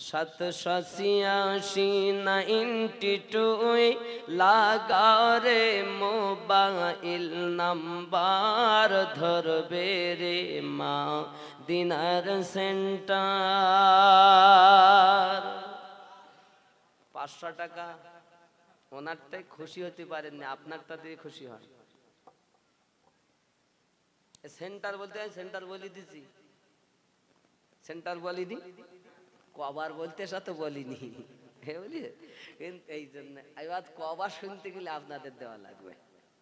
78692 লাগাও রে mobile number ধরবে রে মা দিনার সেন্টার। 500 টাকা ওনারটাই খুশি হতে পারেন না, আপনারটা দিয়ে খুশি হয়। সেন্টার বলতে সেন্টার বলি দিছি, সেন্টার বলিনি, কবার বলতে সাথে বলিনি, এই জন্য এবার কবার শুনতে গেলে আপনাদের দেওয়া লাগবে।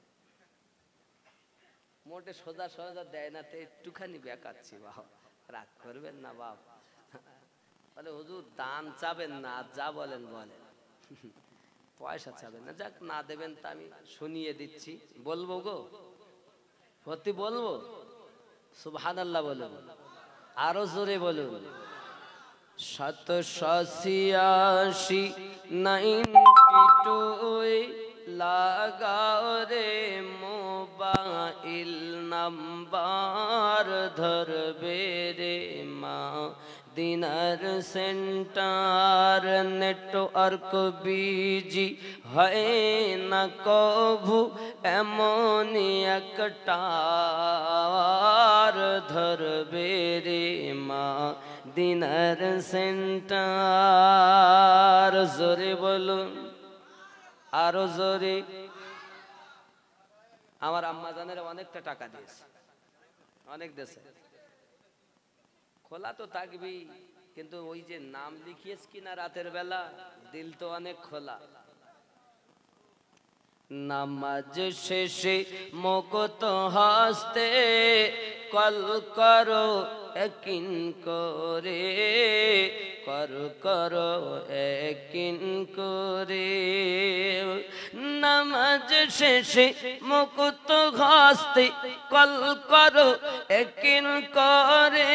মোটে সোজা সোজা দেয় না, তো একটুখানি বেকাচ্ছি, বাবা রাগ করবেন না বাপ। বলে হুজুর দান চাবেন না, যা বলেন বলেন, পয়সা চাবেন না, যাক না দেবেন তা আমি শুনিয়ে দিচ্ছি। বলবো গো সত্যি বলবো, সুবহানাল্লাহ বলুন, আরো জোরে বলুন। 78692 লাগাও রে মোবাইল নাম্বার ধরবে রে মা দিনার সেন্টার। নেটওয়ার্ক বিজি হয় না কভু এমনই একটা ধরবে রে মা দিনার সেন্টার। জোরে বলুন, আরো জোরে। আমার আম্মা জানের অনেকটা টাকা দিয়েছে, অনেক দেশে খোলা তো থাকবি, কিন্তু ওই যে নাম লিখিয়েছ কিনা রাতের বেলা, দিল তো অনেক খোলা। নামাজ শেষে মুকুত হস্তে কল করো একিন করে, কর করো একিন করে। নামাজ শেষে মুকুত হস্তে কল করো একিন করে,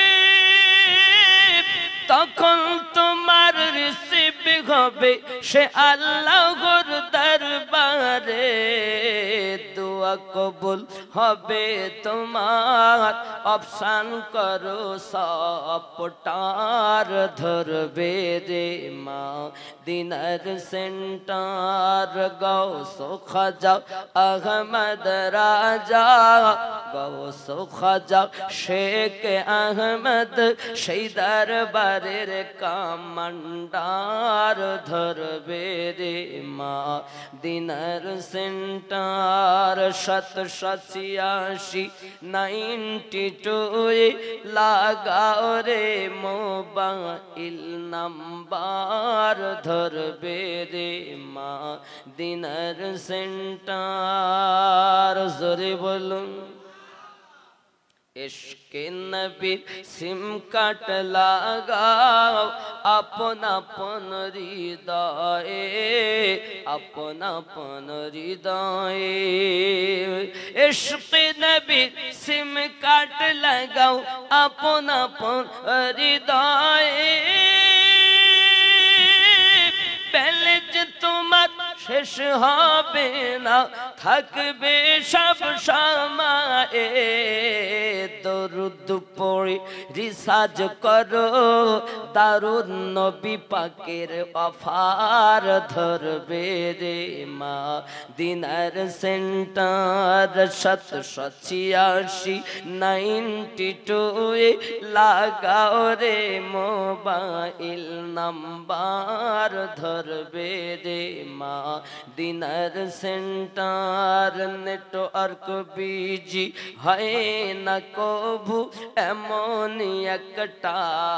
তখন তোমার রিসিভ হবে সে আল্লাহর দরবারে। দোয়া কবুল হবে তোমার, অপশন করো সপটার ধরবে রে মা দিনার সেন্টার। গৌস খাজা আহমদ রাজা, গৌস খাজা শেখ আহমদ সেই দরবারের কামান্ডার ধরবে রে মা দিনার সেন্টার। 78692 লাগাও রে মোবাইল নাম্বার ধরবে রে মা দিনার সেন্টার। জোরে বলুন। ইশকে নবীর সিম কার্ড লাগাও আপন আপন হৃদয়ে, আপন আপন হৃদয়ে। ইশকে নবীর সিম কার্ড লাগাও আপন আপন হৃদয়ে, ব্যালেন্স তোমার শেষ হবে না, থাকবে সব সময়ে। দরুদ পড়ে রিসার্চ করো, দারুন নবী পাকের অফার ধরবে রে মা দিনার সেন্টার। 78692 লাগাও রে মোবাইল নাম্বার ধরবে রে মা দিনার সেন্টার। নেটওয়ার্ক বিজি হয় না কভু এমনই একটা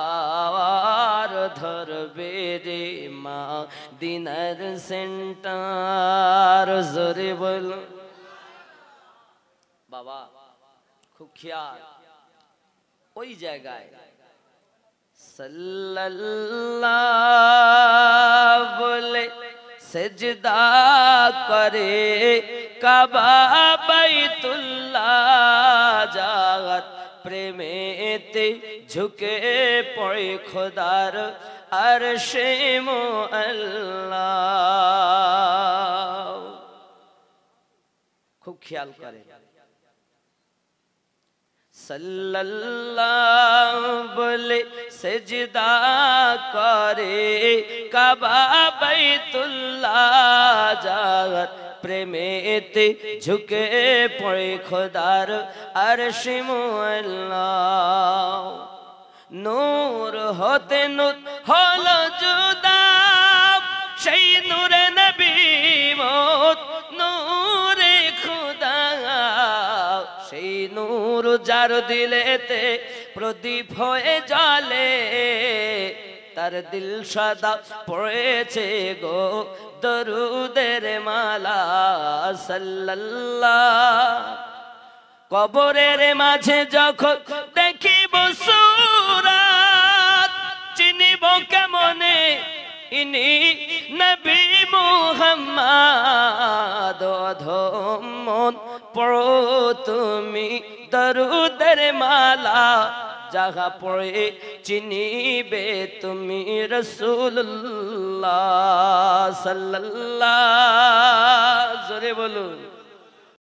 ধরবে রে মা দিনার সেন্টার। জোরে বলো বাবা, খুব খেয়াল। ওই জায়গায় সাল্লাল্লাহু বলে সেজদা করে কাবা বাইতুল্লাহ জাগাত, প্রেমেতে ঝুঁকে পড়ে খোদার আরশে মুআল্লা। খুব খেয়াল করে সাল্লাল্লাহু বলে সেজদা করে কাবা বাইতুল্লাহ যার প্রেমেতে ঝুঁকে পড়ে খোদার আরশে মুআল্লা নূর হতে নূর হলো জুদা সেই নূরে নবী মত নূরে খুদা সেই নূর যার দিলেতে প্রদীপ হয়ে জ্বলে তার দিল সদা পড়েছে গো দরুদের মালা সাল্লাল্লাহ কবরের মাঝে যখন দেখিব সূরাত চিনিব কেমনে ইনি নবী মুহাম্মদ অধম মন পড়ো তুমি দরুদের মালা যাহা পড়ে চিনিবে তুমি রাসূলুল্লাহ সাল্লাল্লাহ